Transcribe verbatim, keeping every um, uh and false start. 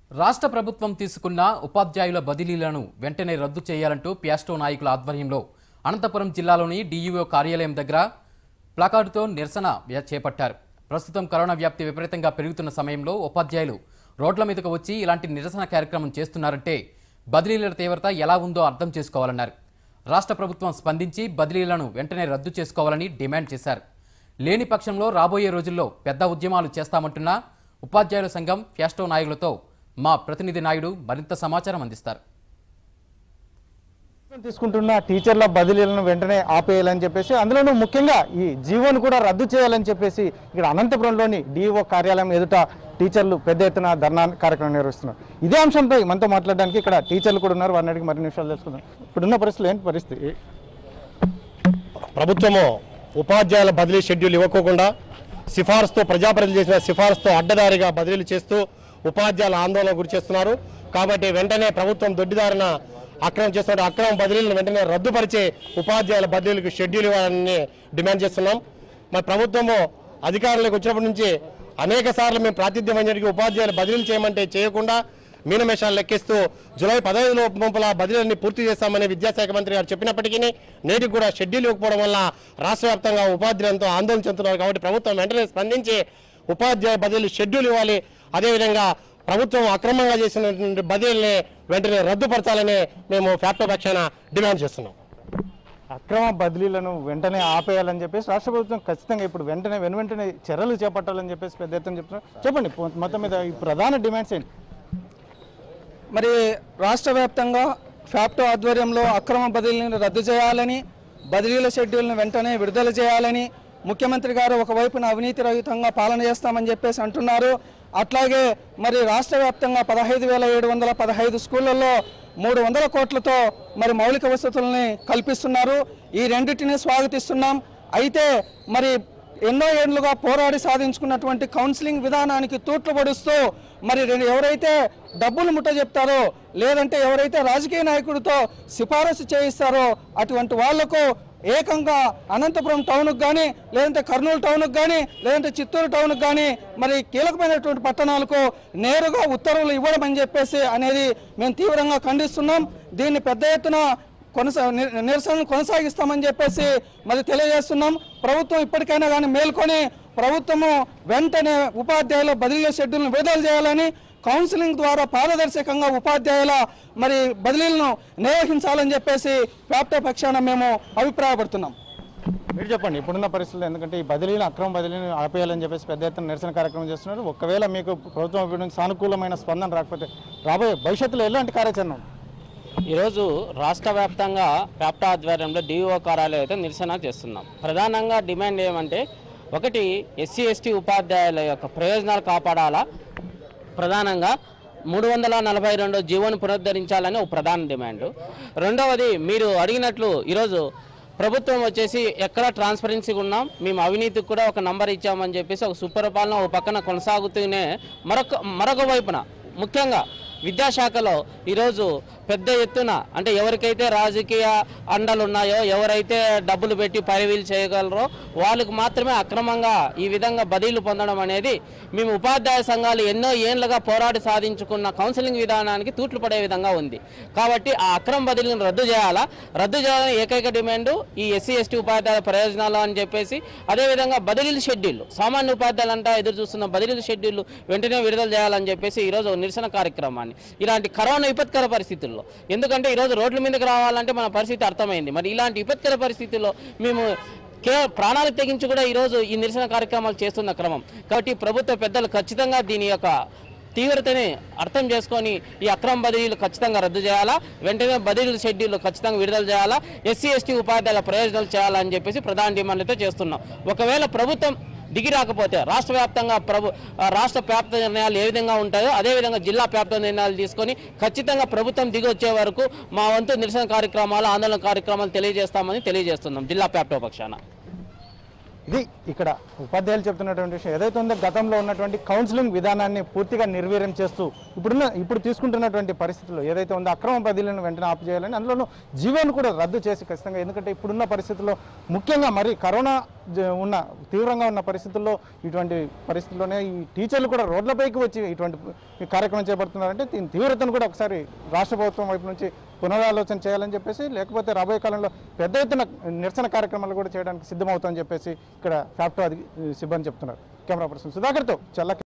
రాష్ట్ర ప్రభుత్వం తీసుకున్న ఉపాధ్యాయుల బదిలీలను వెంటనే రద్దు చేయాలంటూ ప్యాస్టో నాయకుల ఆధ్వర్యంలో అనంతపురం జిల్లాలోని డీఈఓ కార్యాలయం దగ్గర ప్లాకార్డుతో నిరసన చేపట్టారు. ప్రస్తుతం కరోనా వ్యాప్తి విపరీతంగా పెరుగుతున్న సమయంలో ఉపాధ్యాయులు రోడ్ల మీదకు వచ్చి ఇలాంటి నిరసన కార్యక్రమం చేస్తున్నారంటే బదిలీల తీవ్రత ఎలా ఉందో అర్థం చేసుకోవాలన్నారు. రాష్ట్ర ప్రభుత్వం స్పందించి బదిలీలను వెంటనే రద్దు చేసుకోవాలని డిమాండ్ చేశారు. లేని పక్షంలో రాబోయే రోజుల్లో పెద్ద ఉద్యమాలు చేస్తామంటున్న ఉపాధ్యాయుల సంఘం ప్యాస్టో నాయకులతో మా ప్రతినిధి నాయుడు మరింత సమాచారం అందిస్తారు. తీసుకుంటున్న టీచర్ల బదిలీలను వెంటనే ఆపేయాలని చెప్పేసి అందులోనూ ముఖ్యంగా ఈ జీవోను కూడా రద్దు చేయాలని చెప్పేసి ఇక్కడ అనంతపురంలోని డిఓ కార్యాలయం ఎదుట టీచర్లు పెద్ద ఎత్తున ధర్నా కార్యక్రమం నిర్వహిస్తున్నారు. ఇదే అంశంపై మనతో మాట్లాడడానికి ఇక్కడ టీచర్లు కూడా ఉన్నారు. వారిని అడిగి మరిన్ని విషయాలు తెలుసుకుందాం. ఇప్పుడున్న పరిస్థితులు ఏంటి పరిస్థితి? ప్రభుత్వము ఉపాధ్యాయుల బదిలీ షెడ్యూల్ ఇవ్వకోకుండా సిఫారసుతో ప్రజాప్రతినిధులు చేసిన సిఫారసుతో అడ్డదారిగా బదిలీలు చేస్తూ ఉపాధ్యాయుల ఆందోళన గురి చేస్తున్నారు. కాబట్టి వెంటనే ప్రభుత్వం దొడ్డిదారిన అక్రమం చేస్తున్న అక్రమ బదిలీలను వెంటనే రద్దుపరిచే ఉపాధ్యాయుల బదిలీలకు షెడ్యూల్ ఇవ్వాలని డిమాండ్ చేస్తున్నాం. మరి ప్రభుత్వము అధికారంలోకి వచ్చినప్పటి నుంచి అనేక సార్లు మేము ప్రాతినిధ్యం వహించడానికి ఉపాధ్యాయులు బదిలీలు చేయమంటే చేయకుండా మీనమేషాలు లెక్కిస్తూ జూలై పదహైదు లోపల బదిలీలన్నీ పూర్తి చేస్తామని విద్యాశాఖ మంత్రి గారు చెప్పినప్పటికీ నేటికి కూడా షెడ్యూల్ ఇవ్వకపోవడం వల్ల రాష్ట్ర వ్యాప్తంగా ఉపాధ్యాయులతో ఆందోళన చెందుతున్నారు. కాబట్టి ప్రభుత్వం వెంటనే స్పందించి ఉపాధ్యాయ బదిలీ షెడ్యూల్ ఇవ్వాలి. అదేవిధంగా ప్రభుత్వం అక్రమంగా చేసినటువంటి బదిలీని వెంటనే రద్దుపరచాలని మేము ఫ్యాప్టో పక్షాన డిమాండ్ చేస్తున్నాం. అక్రమ బదిలీలను వెంటనే ఆపేయాలని చెప్పేసి రాష్ట్ర ప్రభుత్వం ఖచ్చితంగా ఇప్పుడు వెంటనే వెను వెంటనే చర్యలు చేపట్టాలని చెప్పేసి పెద్ద ఎత్తున చెప్తున్నారు. చెప్పండి, మొత్తం మీద ఈ ప్రధాన డిమాండ్స్ ఏంటి? మరి రాష్ట్ర వ్యాప్తంగా ఫ్యాప్టో ఆధ్వర్యంలో అక్రమ బదిలీలను రద్దు చేయాలని, బదిలీల షెడ్యూల్ను వెంటనే విడుదల చేయాలని ముఖ్యమంత్రి గారు ఒకవైపున అవినీతి రహితంగా పాలన చేస్తామని చెప్పేసి అంటున్నారు. అట్లాగే మరి రాష్ట్ర వ్యాప్తంగా పదహైదు వేల ఏడు వందల పదహైదు స్కూళ్ళల్లో మూడు వందల కోట్లతో మరి మౌలిక వసతుల్ని కల్పిస్తున్నారు. ఈ రెండింటిని స్వాగతిస్తున్నాం. అయితే మరి ఎన్నో ఏళ్లుగా పోరాడి సాధించుకున్నటువంటి కౌన్సిలింగ్ విధానానికి తూట్లు పడుస్తూ మరి ఎవరైతే డబ్బులు ముట్ట చెప్తారో లేదంటే ఎవరైతే రాజకీయ నాయకుడితో సిఫారసు చేయిస్తారో అటువంటి వాళ్లకు ఏకంగా అనంతపురం టౌన్కు కానీ లేదంటే కర్నూలు టౌన్కు కానీ లేదంటే చిత్తూరు టౌన్కు కానీ మరి కీలకమైనటువంటి పట్టణాలకు నేరుగా ఉత్తర్వులు ఇవ్వడం అని చెప్పేసి అనేది మేము తీవ్రంగా ఖండిస్తున్నాం. దీన్ని పెద్ద ఎత్తున కొనసా నిరసనలు కొనసాగిస్తామని చెప్పేసి మరి తెలియజేస్తున్నాం. ప్రభుత్వం ఇప్పటికైనా కానీ మేల్కొని ప్రభుత్వము వెంటనే ఉపాధ్యాయుల బదిలీల షెడ్యూల్ను విడుదల చేయాలని, కౌన్సిలింగ్ ద్వారా పారదర్శకంగా ఉపాధ్యాయుల మరి బదిలీలను నిర్వహించాలని చెప్పేసి ఫ్యాప్టో పక్షాన మేము అభిప్రాయపడుతున్నాం. మీరు చెప్పండి ఇప్పుడున్న పరిస్థితులు, ఎందుకంటే ఈ బదిలీలు అక్రమ బదిలీని ఆపేయాలని చెప్పేసి పెద్ద ఎత్తున నిరసన కార్యక్రమం చేస్తున్నారు. ఒకవేళ మీకు ప్రభుత్వం వైపు నుంచి సానుకూలమైన స్పందన రాకపోతే రాబోయే భవిష్యత్తులో ఎలాంటి కార్యాచరణ? ఈరోజు రాష్ట్ర వ్యాప్తంగా ఫ్యాప్టో ఆధ్వర్యంలో డిఓ కార్యాలయం అయితే నిరసన చేస్తున్నాం. ప్రధానంగా డిమాండ్ ఏమంటే, ఒకటి ఎస్సీ ఎస్టీ ఉపాధ్యాయుల యొక్క ప్రయోజనాలు కాపాడాలా, ప్రధానంగా మూడు వందల నలభై రెండు జీవోను పునరుద్ధరించాలని ఒక ప్రధాన డిమాండ్. రెండవది మీరు అడిగినట్లు ఈరోజు ప్రభుత్వం వచ్చేసి ఎక్కడ ట్రాన్స్పరెన్సీగా ఉన్నాం, మేము అవినీతికి కూడా ఒక నంబర్ ఇచ్చామని చెప్పేసి ఒక సుపరిపాలన ఒక పక్కన కొనసాగుతూనే మరొక మరొక వైపున ముఖ్యంగా విద్యాశాఖలో ఈరోజు పెద్ద ఎత్తున అంటే ఎవరికైతే రాజకీయ అండలు ఉన్నాయో, ఎవరైతే డబ్బులు పెట్టి పైరవీలు చేయగలరో వాళ్ళకు మాత్రమే అక్రమంగా ఈ విధంగా బదిలీలు పొందడం అనేది మేము ఉపాధ్యాయ సంఘాలు ఎన్నో ఏళ్లుగా పోరాడి సాధించుకున్న కౌన్సిలింగ్ విధానానికి తూట్లు పడే విధంగా ఉంది. కాబట్టి ఆ అక్రమ బదిలీలను రద్దు చేయాలా, రద్దు చేయాలని ఏకైక డిమాండు ఈ ఎస్సీ ఎస్టీ ఉపాధ్యాయుల ప్రయోజనాలు అని చెప్పేసి, అదేవిధంగా బదిలీల షెడ్యూల్ సామాన్య ఉపాధ్యాయులు అంతా ఎదురు చూస్తున్న బదిలీల షెడ్యూల్ వెంటనే విడుదల చేయాలని చెప్పేసి ఈరోజు నిరసన కార్యక్రమాన్ని ఇలాంటి కరోనా విపత్కర పరిస్థితుల్లో, ఎందుకంటే ఈరోజు రోడ్ల మీదకి రావాలంటే మన పరిస్థితి అర్థమైంది. మరి ఇలాంటి విపత్కర పరిస్థితుల్లో మేము కేవలం ప్రాణాలకు తెగించి కూడా ఈరోజు ఈ నిరసన కార్యక్రమాలు చేస్తున్న క్రమం. కాబట్టి ప్రభుత్వ పెద్దలు ఖచ్చితంగా దీని యొక్క తీవ్రతని అర్థం చేసుకొని ఈ అక్రమ బదిలీలు ఖచ్చితంగా రద్దు చేయాలా, వెంటనే బదిలీల షెడ్యూల్ ఖచ్చితంగా విడుదల చేయాలా, ఎస్సీ ఎస్టీ ఉపాధ్యాయుల ప్రయోజనాలు చేయాలని చెప్పేసి ప్రధాన డిమాండ్లతో చేస్తున్నాం. ఒకవేళ ప్రభుత్వం దిగి రాకపోతే రాష్ట్ర వ్యాప్తంగా ప్రభు రాష్ట్ర వ్యాప్త నిర్ణయాలు ఏ విధంగా ఉంటాయో అదేవిధంగా జిల్లా వ్యాప్త నిర్ణయాలు తీసుకొని ఖచ్చితంగా ప్రభుత్వం దిగి వచ్చే వరకు మా వంతు నిరసన కార్యక్రమాలు ఆందోళన కార్యక్రమాలు తెలియజేస్తామని తెలియజేస్తున్నాం జిల్లా వ్యాప్త పక్షాన. ఇది ఇక్కడ ఉపాధ్యాయులు చెప్తున్నటువంటి విషయం ఏదైతే ఉందో గతంలో ఉన్నటువంటి కౌన్సిలింగ్ విధానాన్ని పూర్తిగా నిర్వీర్యం చేస్తూ ఇప్పుడున్న ఇప్పుడు తీసుకుంటున్నటువంటి పరిస్థితుల్లో ఏదైతే ఉందో అక్రమ బదిలీలను వెంటనే ఆపు చేయాలని అందులోనూ జీవోను కూడా రద్దు చేసి ఖచ్చితంగా ఎందుకంటే ఇప్పుడున్న పరిస్థితుల్లో ముఖ్యంగా మరి కరోనా ఉన్న తీవ్రంగా ఉన్న పరిస్థితుల్లో ఇటువంటి పరిస్థితుల్లోనే ఈ టీచర్లు కూడా రోడ్లపైకి వచ్చి ఇటువంటి కార్యక్రమం చేపడుతున్నారంటే దీని తీవ్రతను కూడా ఒకసారి రాష్ట్ర ప్రభుత్వం వైపు నుంచి పునరాలోచన చేయాలని చెప్పేసి లేకపోతే రాబోయే కాలంలో పెద్ద ఎత్తున నిరసన కార్యక్రమాలు కూడా చేయడానికి సిద్ధమవుతామని చెప్పేసి ఇక్కడ ఫ్యాప్టో అది సిబ్బంది చెప్తున్నారు. కెమెరా పర్సన్ సుధాకర్తో చల్ల.